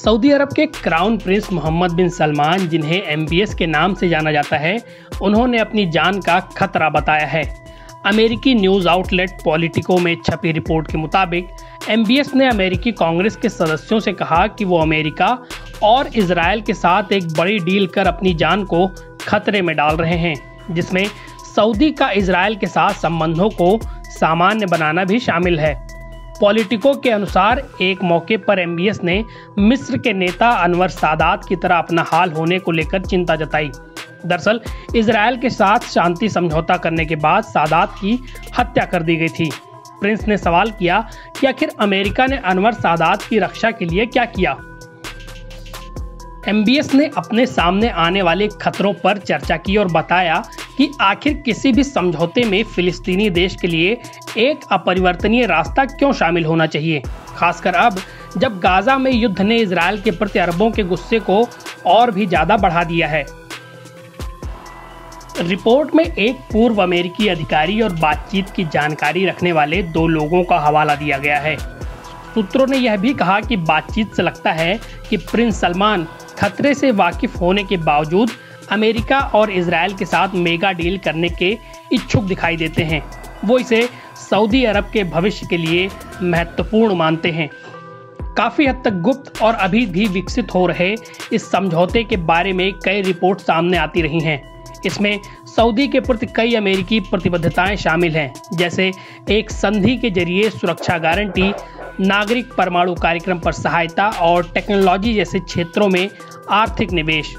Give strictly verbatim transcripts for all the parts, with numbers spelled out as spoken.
Saudi Arab के crown prince Mohammed bin Salman, जिन्हें M B S के नाम से जाना जाता है, उन्होंने अपनी जान का खतरा बताया है। अमेरिकी न्यूज़ आउटलेट पॉलिटिको में छपी रिपोर्ट के मुताबिक एम बी एस ने अमेरिकी कांग्रेस के सदस्यों से कहा कि वो अमेरिका और इजरायल के साथ एक बड़ी डील कर अपनी जान को खतरे में डाल रहे हैं, जिसमें सऊदी का इजरायल के साथ संबंधों को सामान्य बनाना भी शामिल है। पॉलिटिको के अनुसार एक मौके पर एम बी एस ने मिस्र के नेता अनवर सादात की तरह अपना हाल होने को लेकर चिंता जताई। दरअसल इजरायल के साथ शांति समझौता करने के बाद सादात की हत्या कर दी गई थी। प्रिंस ने सवाल किया कि आखिर अमेरिका ने अनवर सादात की रक्षा के लिए क्या किया। एम बी एस ने अपने सामने आने वाले खतरों पर चर्चा की और बताया कि आखिर किसी भी समझौते में फिलिस्तीनी देश के लिए एक अपरिवर्तनीय रास्ता क्यों शामिल होना चाहिए, खासकर अब जब गाजा में युद्ध ने इजरायल के प्रति अरबों के गुस्से को और भी ज्यादा बढ़ा दिया है। रिपोर्ट में एक पूर्व अमेरिकी अधिकारी और बातचीत की जानकारी रखने वाले दो लोगों का हवाला दिया गया है। सूत्रों ने यह भी कहा कि बातचीत से लगता है कि प्रिंस सलमान खतरे से वाकिफ होने के बावजूद अमेरिका और इजरायल के साथ मेगा डील करने के इच्छुक दिखाई देते हैं। वो इसे सऊदी अरब के भविष्य के लिए महत्वपूर्ण मानते हैं। काफ़ी हद तक गुप्त और अभी भी विकसित हो रहे इस समझौते के बारे में कई रिपोर्ट सामने आती रही हैं। इसमें सऊदी के प्रति कई अमेरिकी प्रतिबद्धताएं शामिल हैं, जैसे एक संधि के जरिए सुरक्षा गारंटी, नागरिक परमाणु कार्यक्रम पर सहायता और टेक्नोलॉजी जैसे क्षेत्रों में आर्थिक निवेश।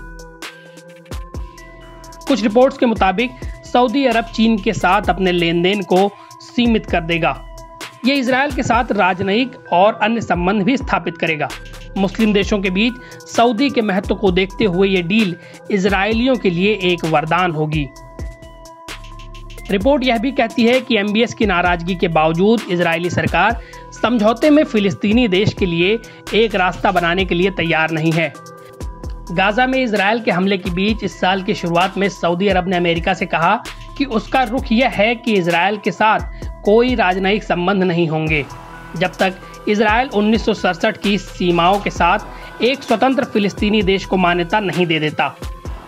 कुछ रिपोर्ट्स के मुताबिक सऊदी अरब चीन के साथ अपने लेन देन को सीमित कर देगा। ये इजरायल के साथ राजनयिक और अन्य संबंध भी स्थापित करेगा। मुस्लिम देशों के बीच सऊदी के महत्व को देखते हुए ये डील इजरायलियों के लिए एक वरदान होगी। रिपोर्ट यह भी कहती है कि एम बी एस की नाराजगी के बावजूद इजरायली सरकार समझौते में फिलिस्तीनी देश के लिए एक रास्ता बनाने के लिए तैयार नहीं है। गाजा में इजरायल के हमले के बीच इस साल की शुरुआत में सऊदी अरब ने अमेरिका से कहा कि उसका रुख यह है कि इजरायल के साथ कोई राजनयिक संबंध नहीं होंगे जब तक इजरायल उन्नीस सौ सड़सठ की सीमाओं के साथ एक स्वतंत्र फिलिस्तीनी देश को मान्यता नहीं दे देता।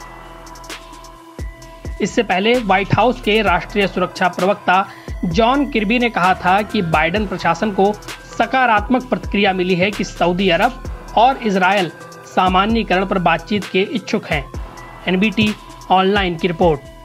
इससे पहले व्हाइट हाउस के राष्ट्रीय सुरक्षा प्रवक्ता जॉन किर्बी ने कहा था कि बाइडेन प्रशासन को सकारात्मक प्रतिक्रिया मिली है कि सऊदी अरब और इजरायल सामान्यीकरण पर बातचीत के इच्छुक हैं। एन बी टी ऑनलाइन की रिपोर्ट।